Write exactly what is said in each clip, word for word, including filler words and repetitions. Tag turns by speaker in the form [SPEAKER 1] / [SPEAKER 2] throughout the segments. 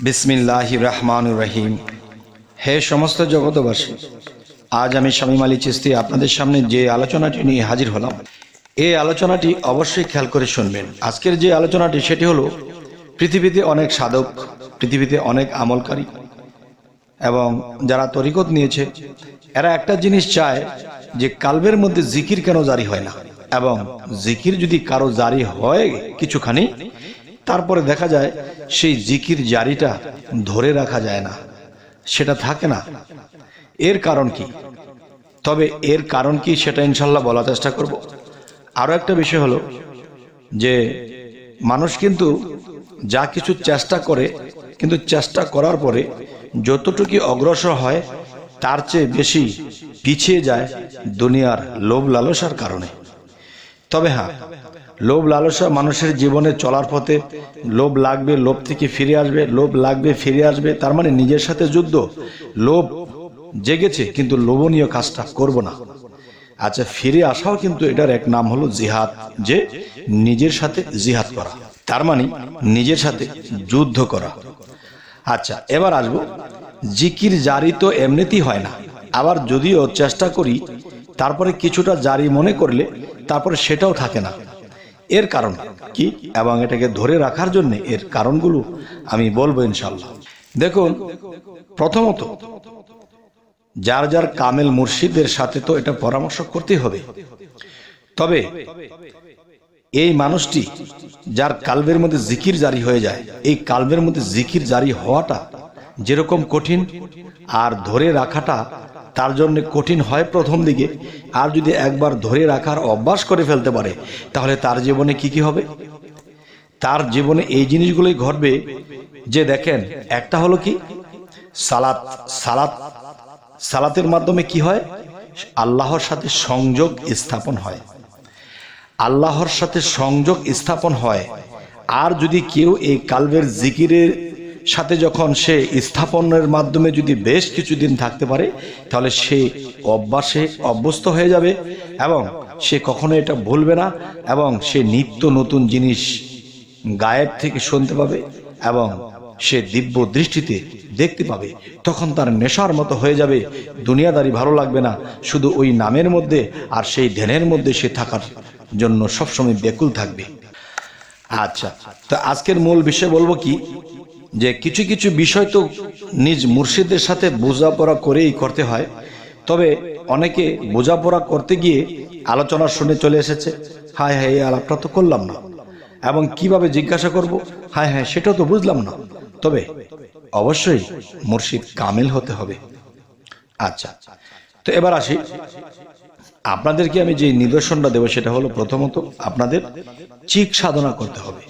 [SPEAKER 1] बिस्मिल्लाहिर रहमानिर रहीम। हे समस्त जगतबासी, आज आमी शामीम आলী চিশতি আপনাদের সামনে যে আলোচনাটি নিয়ে হাজির হলাম, এই আলোচনাটি অবশ্যই খেয়াল করে শুনবেন। আজকের যে আলোচনাটি সেটি হলো পৃথিবীতে অনেক সাধক, পৃথিবীতে অনেক আমলকারী এবং যারা তরিকত নিয়েছে, এরা একটা জিনিস চায় যে কালবের মধ্যে জিকির কেন জারি হয় না, এবং জিকির যদি কারো জারি হয় কিছুখানি, তারপরে দেখা যায় সেই জিকির জারিটা ধরে রাখা যায় না, সেটা থাকে না। এর কারণ কি? তবে এর কারণ কি সেটা ইনশাল্লাহ বলার চেষ্টা করব। আরো একটা বিষয় হলো যে মানুষ কিন্তু যা কিছু চেষ্টা করে, কিন্তু চেষ্টা করার পরে যতটুকু অগ্রসর হয় তার চেয়ে বেশি পিছিয়ে যায় দুনিয়ার লোভ লালসার কারণে। তবে হ্যাঁ, লোভ লালসা মানুষের জীবনে চলার পথে লোভ লাগবে, লোভ থেকে ফিরে আসবে, লোভ লাগবে ফিরে আসবে, তার মানে নিজের সাথে যুদ্ধ। লোভ জেগেছে কিন্তু লোভনীয় কাজটা করব না। আচ্ছা, ফিরে আসাও কিন্তু এটার এক নাম হলো জিহাদ, যে নিজের সাথে জিহাদ করা, তার মানে নিজের সাথে যুদ্ধ করা। আচ্ছা, এবার আসবো, জিকির জারি তো এমনিতেই হয় না, আবার যদিও চেষ্টা করি তারপরে কিছুটা জারি মনে করলে তারপরে সেটাও থাকে না। এর কারণ কি এবং এটাকে ধরে রাখার জন্য এর কারণগুলো আমি বলবো ইনশাআল্লাহ। দেখুন, প্রথমত যার যার কামেল মুর্শিদের সাথে তো এটা পরামর্শ করতে হবে। তবে এই মানুষটি যার কালবের মধ্যে জিকির জারি হয়ে যায়, এই কালবের মধ্যে জিকির জারি হওয়াটা যেরকম কঠিন, আর ধরে রাখাটা তার জন্য কঠিন হয় প্রথম দিকে, আর যদি একবার ধরে রাখার অভ্যাস করে ফেলতে পারে তাহলে তার জীবনে কি কি হবে? তার জীবনে এই জিনিসগুলোই ঘটবে যে দেখেন, একটা হলো কি সালাত। সালাত সালাতের মাধ্যমে কি হয়? আল্লাহর সাথে সংযোগ স্থাপন হয়, আল্লাহর সাথে সংযোগ স্থাপন হয়। আর যদি কেউ এই কালবের জিকিরের সাথে যখন সে স্থাপনের মাধ্যমে যদি বেশ কিছুদিন থাকতে পারে, তাহলে সে অভ্যাসে অভ্যস্ত হয়ে যাবে এবং সে কখনো এটা ভুলবে না, এবং সে নিত্য নতুন জিনিস গায়েব থেকে শুনতে পাবে এবং সে দিব্য দৃষ্টিতে দেখতে পাবে। তখন তার নেশার মতো হয়ে যাবে, দুনিয়াদারি ভালো লাগবে না, শুধু ওই নামের মধ্যে আর সেই ধ্যানের মধ্যে সে থাকার জন্য সবসময় ব্যাকুল থাকবে। আচ্ছা, তো আজকের মূল বিষয় বলবো কি, যে কিছু কিছু বিষয় তো নিজ মুর্শিদের সাথে বোঝাপড়া করেই করতে হয়। তবে অনেকে বোঝাপড়া করতে গিয়ে আলোচনা শুনে চলে এসেছে, হায় হায় এই আলাপটা তো করলাম না, এবং কিভাবে জিজ্ঞাসা করব, হায় হ্যাঁ সেটা তো বুঝলাম না। তবে অবশ্যই মুর্শিদ কামিল হতে হবে। আচ্ছা, তো এবার আসি, আপনাদেরকে আমি যে নিদর্শনটা দেব সেটা হলো, প্রথমত আপনাদের চিক সাধনা করতে হবে।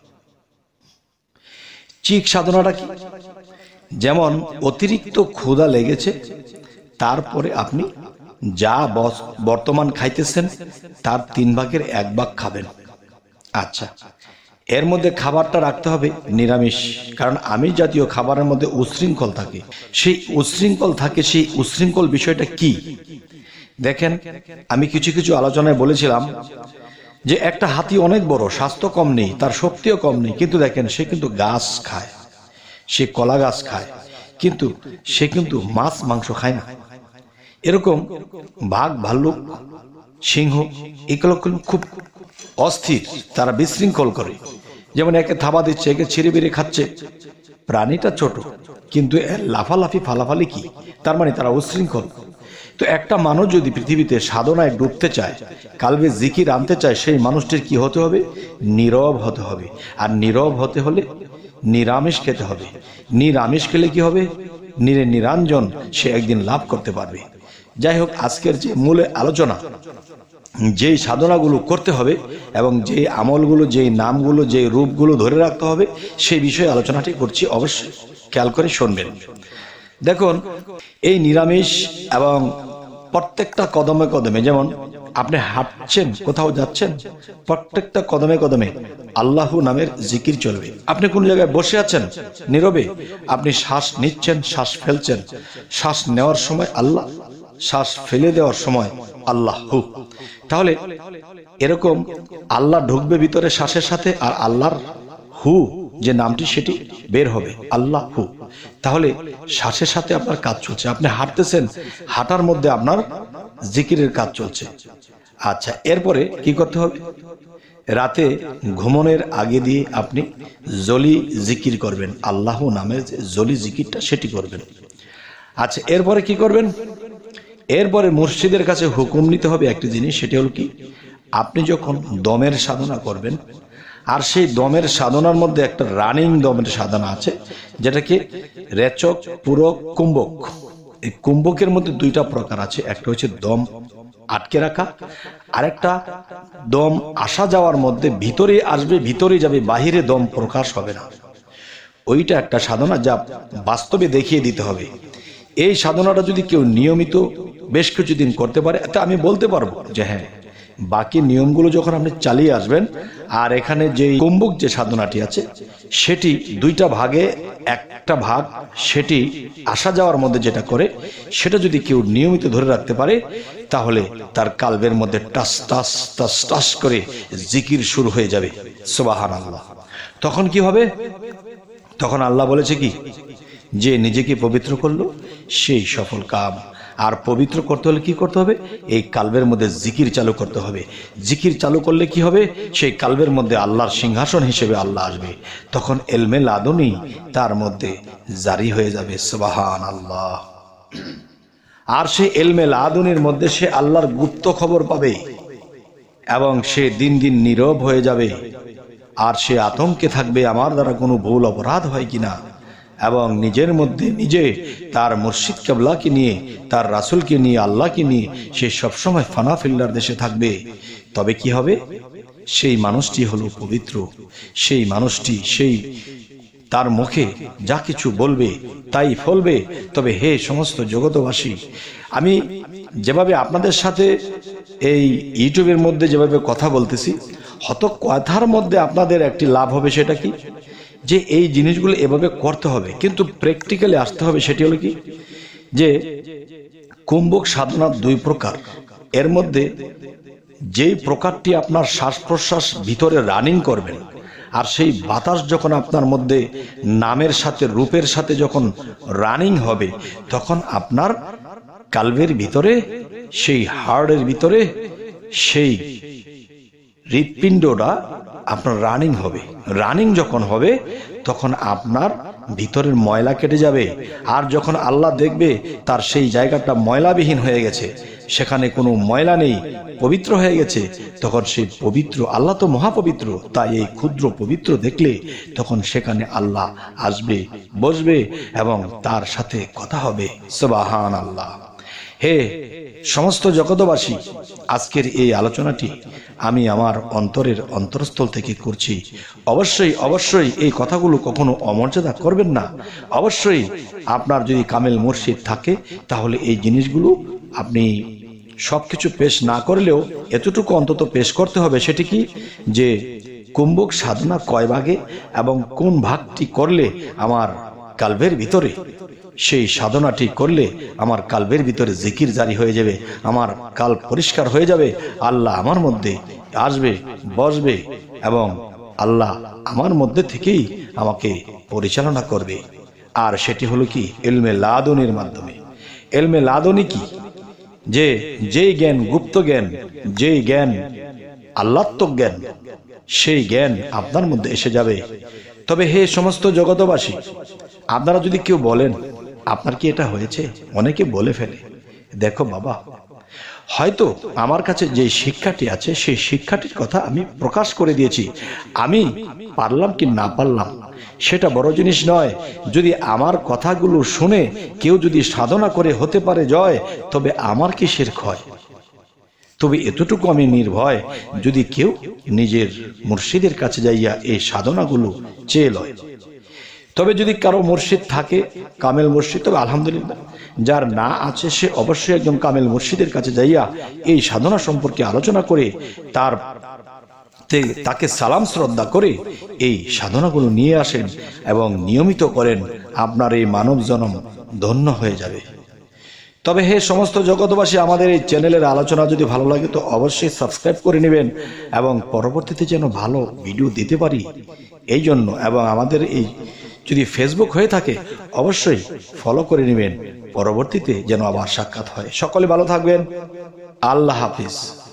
[SPEAKER 1] চিক সাধনাটা কি? যেমন অতিরিক্ত ক্ষুধা লেগেছে, তারপরে আপনি যা বর্তমান খাইতেছেন তার তিন ভাগের এক ভাগ খাবেন। আচ্ছা, এর মধ্যে খাবারটা রাখতে হবে নিরামিষ, কারণ আমিষ জাতীয় খাবারের মধ্যে উশৃঙ্খল থাকে। সেই উশৃঙ্খল থাকে, সেই উশৃঙ্খল বিষয়টা কি? দেখেন, আমি কিছু কিছু আলোচনায় বলেছিলাম যে একটা হাতি অনেক বড়, স্বাস্থ্য কম নেই, তার শক্তিও কম নেই, কিন্তু দেখেন সে কিন্তু গাছ খায়, সে কলা গাছ খায়, কিন্তু সে কিন্তু মাছ মাংস খায় না। এরকম বাঘ, ভাল্লুক, সিংহ এগুলো খুব অস্থির, তারা বিশৃঙ্খল করে। যেমন একে থাবা দিচ্ছে, একে ছিঁড়ে বেড়ে খাচ্ছে। প্রাণীটা ছোট, কিন্তু এর লাফালাফি ফালাফালি কি, তার মানে তারা উশৃঙ্খল। তো একটা মানুষ যদি পৃথিবীতে সাধনায় ডুবতে চায়, কালবে জিকির আনতে চায়, সেই মানুষটির কি হতে হবে? নীরব হতে হবে। আর নীরব হতে হলে নিরামিষ খেতে হবে। নিরামিষ খেলে কি হবে? নিরে নিরঞ্জন সে একদিন লাভ করতে পারবে। যাই হোক, আজকের যে মূল আলোচনা, যেই সাধনাগুলো করতে হবে এবং যেই আমলগুলো, যেই নামগুলো, যেই রূপগুলো ধরে রাখতে হবে, সেই বিষয়ে আলোচনাটি করছি, অবশ্যই খেয়াল করে শুনবেন। দেখুন, এই নিরামিষ এবং প্রত্যেকটা কদমে কদমে, যেমন আপনি হাঁটছেন, কোথাও যাচ্ছেন, প্রত্যেকটা কদমে কদমে আল্লাহ নামের জিকির চলবে। আপনি কোন জায়গায় বসে আছেন নীরবে, আপনি শ্বাস নিচ্ছেন, শ্বাস ফেলছেন, শ্বাস নেওয়ার সময় আল্লাহ, শ্বাস ফেলে দেওয়ার সময় আল্লাহ। তাহলে এরকম আল্লাহ ঢুকবে ভিতরে শ্বাসের সাথে, আর আল্লাহর হু যে নামটি সেটি বের হবে, আল্লাহু। তাহলে শ্বাসের সাথে আপনার কাজ চলছে, আপনি হাঁটতেছেন, হাঁটার মধ্যে আপনার জিকিরের কাজ চলছে। আচ্ছা, এরপরে কি করতে হবে? রাতে ঘুমনের আগে দিয়ে আপনি জলি জিকির করবেন, আল্লাহ নামের যে জলি জিকিরটা সেটি করবেন। আচ্ছা, এরপরে কি করবেন? এরপরে মুর্শিদের কাছে হুকুম নিতে হবে একটি জিনিস, সেটি হলো কি, আপনি যখন দমের সাধনা করবেন, আর সেই দমের সাধনার মধ্যে একটা রানিং দমের সাধনা আছে, যেটাকে রেচক, পূরক, কুম্ভক। এই কুম্ভকের মধ্যে দুইটা প্রকার আছে, একটা হচ্ছে দম আটকে রাখা, আরেকটা দম আসা যাওয়ার মধ্যে ভিতরে আসবে, ভিতরে যাবে, বাহিরে দম প্রকাশ হবে না। ওইটা একটা সাধনা, যা বাস্তবে দেখিয়ে দিতে হবে। এই সাধনাটা যদি কেউ নিয়মিত বেশ কিছুদিন করতে পারে, তা আমি বলতে পারবো যে হ্যাঁ, বাকি নিয়মগুলো যখন আপনি চালিয়ে আসবেন, আর এখানে যে কুম্ভক যে সাধনাটি আছে সেটি দুইটা ভাগে একটা ভাগ, সেটি আসা যাওয়ার মধ্যে যেটা করে, সেটা যদি কেউ নিয়মিত ধরে রাখতে পারে, তাহলে তার কালবের মধ্যে টাস টাস টাস টাস করে জিকির শুরু হয়ে যাবে। সুবহানাল্লাহ। তখন কি হবে? তখন আল্লাহ বলেছে কি, যে নিজেকে পবিত্র করলো সেই সফল কাম। আর পবিত্র করতে হলে কি করতে হবে? এই কালবের মধ্যে জিকির চালু করতে হবে। জিকির চালু করলে কি হবে? সেই কালবের মধ্যে আল্লাহর সিংহাসন হিসেবে আল্লাহ আসবে, তখন এলমে লাদুনি তার মধ্যে জারি হয়ে যাবে। সুবহানাল্লাহ। আর সে এলমে লাদুনির মধ্যে সে আল্লাহর গুপ্ত খবর পাবে, এবং সে দিন দিন নীরব হয়ে যাবে, আর সে আতঙ্কে থাকবে আমার দ্বারা কোনো ভুল অপরাধ হয় কিনা, এবং নিজের মধ্যে নিজে তার মুর্শিদ কেবলাকে নিয়ে, তার রাসূলকে নিয়ে, আল্লাহকে নিয়ে সে সবসময় ফানা ফিল্লার দেশে থাকবে। তবে কি হবে? সেই মানুষটি হলো পবিত্র, সেই মানুষটি সেই তার মুখে যা কিছু বলবে তাই ফলবে। তবে হে সমস্ত জগতবাসী, আমি যেভাবে আপনাদের সাথে এই ইউটিউবের মধ্যে যেভাবে কথা বলতেছি, হয়তো কথার মধ্যে আপনাদের একটি লাভ হবে, সেটা কি, যে এই জিনিসগুলো এভাবে করতে হবে, কিন্তু প্র্যাকটিক্যালি আসতে হবে। সেটি হলো কি, যে কুম্ভক সাধনা দুই প্রকার। এর মধ্যে যেই প্রকারটি আপনার শ্বাস প্রশ্বাস ভিতরে রানিং করবেন, আর সেই বাতাস যখন আপনার মধ্যে নামের সাথে, রূপের সাথে যখন রানিং হবে, তখন আপনার কালবের ভিতরে, সেই হার্টের ভিতরে সেই হৃৎপিণ্ডটা আপনার রানিং হবে। রানিং যখন হবে, তখন আপনার ভিতরের ময়লা কেটে যাবে। আর যখন আল্লাহ দেখবে তার সেই জায়গাটা ময়লাবিহীন হয়ে গেছে, সেখানে কোনো ময়লা নেই, পবিত্র হয়ে গেছে, তখন সেই পবিত্র, আল্লাহ তো মহাপবিত্র, তাই এই ক্ষুদ্র পবিত্র দেখলে তখন সেখানে আল্লাহ আসবে, বসবে, এবং তার সাথে কথা হবে। সুবহানাল্লাহ। হে সমস্ত জগতবাসী, আজকের এই আলোচনাটি আমি আমার অন্তরের অন্তরস্থল থেকে করছি। অবশ্যই অবশ্যই এই কথাগুলো কখনো অমর্যাদা করবেন না। অবশ্যই আপনার যদি কামেল মুর্শিদ থাকে, তাহলে এই জিনিসগুলো আপনি সবকিছু পেশ না করলেও এতটুকু অন্তত পেশ করতে হবে। সেটি কি, যে কুম্ভক সাধনা কয় ভাগে, এবং কোন ভাগটি করলে আমার কালবের ভিতরে, সেই সাধনাটি করলে আমার কালবের ভিতরে জিকির জারি হয়ে যাবে, আমার কাল পরিষ্কার হয়ে যাবে, আল্লাহ আমার মধ্যে আসবে, বসবে, এবং আল্লাহ আমার মধ্যে থেকেই আমাকে পরিচালনা করবে। আর সেটি হলো কি, ইলমে লাদুনির মাধ্যমে। ইলমে লাদুনি কি, যে যেই জ্ঞান গুপ্ত জ্ঞান, যেই জ্ঞান আল্লাহত্মক জ্ঞান, সেই জ্ঞান আপনার মধ্যে এসে যাবে। তবে হে সমস্ত জগতবাসী, আপনারা যদি কেউ বলেন আপনার কি এটা হয়েছে, অনেকে বলে ফেলে, দেখো বাবা, হয়তো আমার কাছে যে শিক্ষাটি আছে সেই শিক্ষাটির কথা আমি প্রকাশ করে দিয়েছি, আমি পারলাম কি না পারলাম সেটা বড় জিনিস নয়। যদি আমার কথাগুলো শুনে কেউ যদি সাধনা করে হতে পারে জয়, তবে আমার কিসের ক্ষয়। তবে এতটুকু আমি নির্ভয়, যদি কেউ নিজের মুর্শিদের কাছে যাইয়া এই সাধনাগুলো চেয়ে লয়। তবে যদি কারো মুর্শিদ থাকে, কামেল মুর্শিদ, তবে আলহামদুলিল্লাহ। যার না আছে সে অবশ্যই একজন কামেল মুর্শিদের কাছে যাইয়া এই সাধনা সম্পর্কে আলোচনা করে তার তাকে সালাম শ্রদ্ধা করে এই সাধনাগুলো নিয়ে আসেন এবং নিয়মিত করেন, আপনার এই মানব জন্ম ধন্য হয়ে যাবে। তবে হে সমস্ত জগতবাসী, আমাদের এই চ্যানেলের আলোচনা যদি ভালো লাগে তো অবশ্যই সাবস্ক্রাইব করে নেবেন, এবং পরবর্তীতে যেন ভালো ভিডিও দিতে পারি এই জন্য এবং আমাদের এই যদি ফেসবুক হয়ে থাকে অবশ্যই ফলো করে নেবেন, পরবর্তীতে যেন আবার সাক্ষাৎ হয়। সকলে ভালো থাকবেন। আল্লাহ হাফিজ।